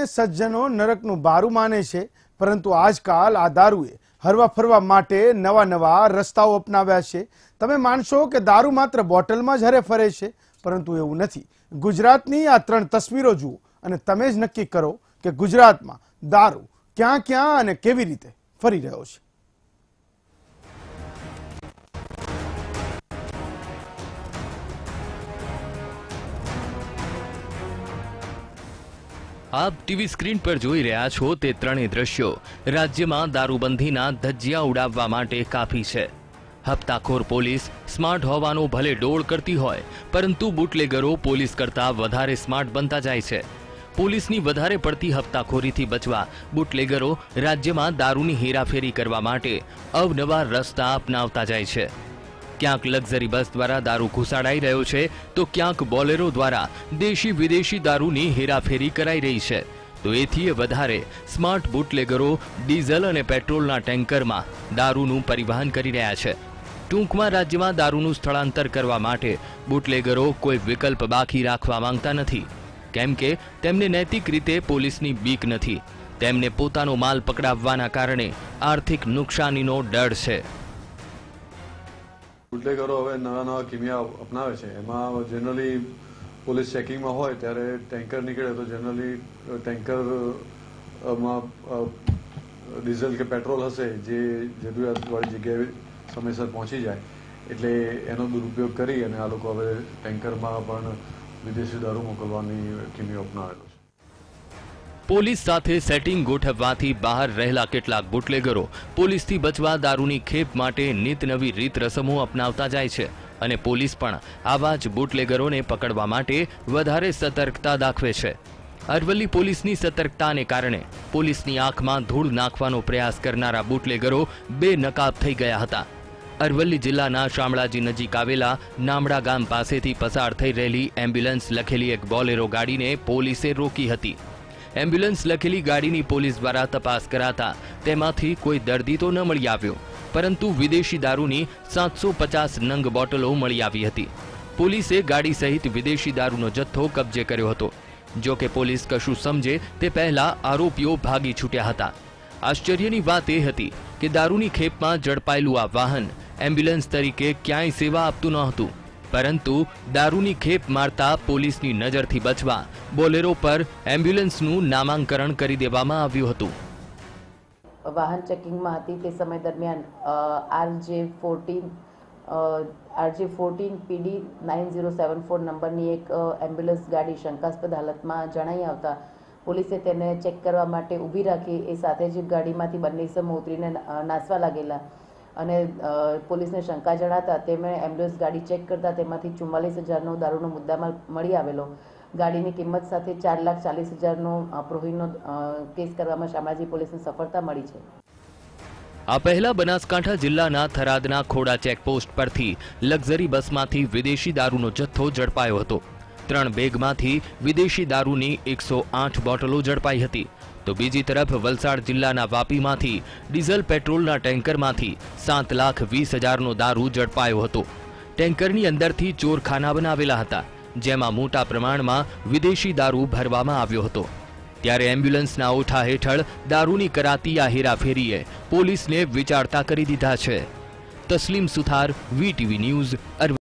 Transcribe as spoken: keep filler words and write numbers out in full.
સજ્જનો નરકનું બારું માને છે, પરંતુ આજકાલ આ દારૂએ હરવા ફરવા માટે નવા નવા રસ્તાઓ અપનાવ્યા છે। તમે માનશો કે દારૂ માત્ર બોટલમાં જ હરે ફરે છે, પરંતુ એવું નથી। ગુજરાતની આ ત્રણ તસવીરો જુઓ અને તમે જ નક્કી કરો કે ગુજરાતમાં દારૂ ક્યાં ક્યાં અને કેવી રીતે ફરી રહ્યો છે। आप टीवी स्क्रीन पर જોઈ રહ્યા છો તે ત્રણેય દ્રશ્યો રાજ્યમાં દારૂબંધીના ધજિયા ઉડાવવા માટે કાફી છે। હપ્તાખોર પોલીસ સ્માર્ટ હોવાનો ભલે ડોળ કરતી હોય, પરંતુ બુટલેગરો પોલીસ કરતા વધારે સ્માર્ટ બનતા જાય છે। પોલીસની વધારે પડતી હપ્તાખોરીથી બચવા બુટલેગરો રાજ્યમાં દારૂની હેરાફેરી કરવા માટે અવનવા રસ્તા અપનાવતા જાય છે। ક્યાંક લક્ઝરી બસ દ્વારા દારૂ ઘુસાડાઈ રહ્યો છે, તો ક્યાંક બોલેરો દ્વારા દેશી વિદેશી દારૂની હેરાફેરી કરાઈ રહી છે। તો એથી વધારે સ્માર્ટ બુટલેગરો ડીઝલ અને પેટ્રોલના ટેન્કરમાં દારૂનું પરિવહન કરી રહ્યા છે। ટૂંકમાં રાજ્યમાં દારૂનું સ્થળાંતર કરવા માટે બુટલેગરો કોઈ વિકલ્પ બાકી રાખવા માંગતા નથી, કેમ કે તેમને નૈતિક રીતે પોલીસની બીક નથી। તેમને પોતાનો માલ પકડાવવાના કારણે આર્થિક નુકસાનીનો ડર છે। બુટલેગરો હવે નવા નવા કિમિયા અપનાવે છે। એમાં જનરલી પોલીસ ચેકિંગમાં હોય ત્યારે ટેન્કર નીકળે તો જનરલી ટેન્કરમાં ડીઝલ કે પેટ્રોલ હશે જે જરૂરિયાતવાળી જગ્યાએ સમયસર પહોંચી જાય, એટલે એનો દુરુપયોગ કરી અને આ લોકો હવે ટેન્કરમાં પણ વિદેશી દારૂ મોકલવાની કિમિયો અપનાવેલો છે। પોલીસ સાથે સેટિંગ ગોઠવવાથી બહાર રહેલા કેટલાક બુટલેગરો પોલીસથી બચવા દારૂની ખેપ માટે નિત નવી રીત રસમો અપનાવતા જાય છે, અને પોલીસ પણ આવા જ બુટલેગરોને પકડવા માટે વધારે સતર્કતા દાખવે છે। અરવલ્લી પોલીસની સતર્કતાને કારણે પોલીસની આંખમાં ધૂળ નાખવાનો પ્રયાસ કરનારા બુટલેગરો બેનકાબ થઈ ગયા હતા। અરવલ્લી જિલ્લાના શામળાજી નજીક આવેલા નામડા ગામ પાસેથી પસાર થઈ રહેલી એમ્બ્યુલન્સ લખેલી એક બોલેરો ગાડીને પોલીસે રોકી હતી। એમ્બ્યુલન્સ લખેલી ગાડીની પોલીસ દ્વારા તપાસ કરાતા તેમાંથી કોઈ દર્દી તો ન મળી આવ્યો, પરંતુ વિદેશી દારૂની સાતસો પચાસ નંગ બોટલો મળી આવી હતી। પોલીસે ગાડી સહિત વિદેશી દારૂનો જથ્થો કબજે કર્યો હતો। જો કે પોલીસ કશું સમજે તે પહેલા આરોપીઓ ભાગી છૂટ્યા હતા। આશ્ચર્યની વાત એ હતી કે દારૂની ખેપમાં ઝડપાયેલું આ વાહન એમ્બ્યુલન્સ તરીકે ક્યાંય સેવા આપતું ન હતું, પરંતુ દારૂની ખેપ મારતા પોલીસની નજરથી બચવા બોલેરો પર એમ્બ્યુલન્સનું નામાંકરણ કરી દેવામાં આવ્યું હતું। વાહન ચેકિંગમાં હતી તે સમય દરમિયાન RJ fourteen RJ fourteen PD nine zero seven four નંબરની એક એમ્બ્યુલન્સ ગાડી શંકાસ્પદ હાલતમાં જણાઈ આવતા પોલીસે તેને ચેક કરવા માટે ઊભી રાખી। એ સાથે જ ગાડીમાંથી બંને ઇસમો ઉતરીને નાસવા લાગેલા, અને પોલીસને શંકા જણાતા તેમણે એમ્બ્યુલન્સ ગાડી ચેક કરતા તેમાંથી ચુમ્માલીસ હજારનો દારૂનો મુદ્દામાલ મળી આવેલો। ગાડીની કિંમત સાથે ચાર લાખ ચાલીસ હજારનો પ્રોહિનો કેસ કરવામાં શામળાજી પોલીસને સફળતા મળી છે। આ પહેલા બનાસકાંઠા જિલ્લાના થરાદના ખોડા ચેકપોસ્ટ પરથી લક્ઝરી બસમાંથી વિદેશી દારૂનો જથ્થો ઝડપાયો હતો। ત્રણ બેગમાંથી વિદેશી દારૂની એકસો આઠ બોટલો ઝડપાઈ હતી, તો બીજી તરફ વલસાડ જિલ્લાના વાપીમાંથી ડીઝલ પેટ્રોલના ટેન્કરમાંથી સાત લાખ વીસ હજારનો દારૂ ઝડપાયો હતો। ટેન્કરની અંદરથી ચોરખાના બનાવેલા હતા, જેમાં મોટા પ્રમાણમાં વિદેશી દારૂ ભરવામાં આવ્યો હતો। ત્યારે એમ્બ્યુલન્સના ઓઠા હેઠળ દારૂની કરાતી આ હેરાફેરીએ પોલીસને વિચારતા કરી દીધા છે। Taslim Suthar, VTV news, Aravalli.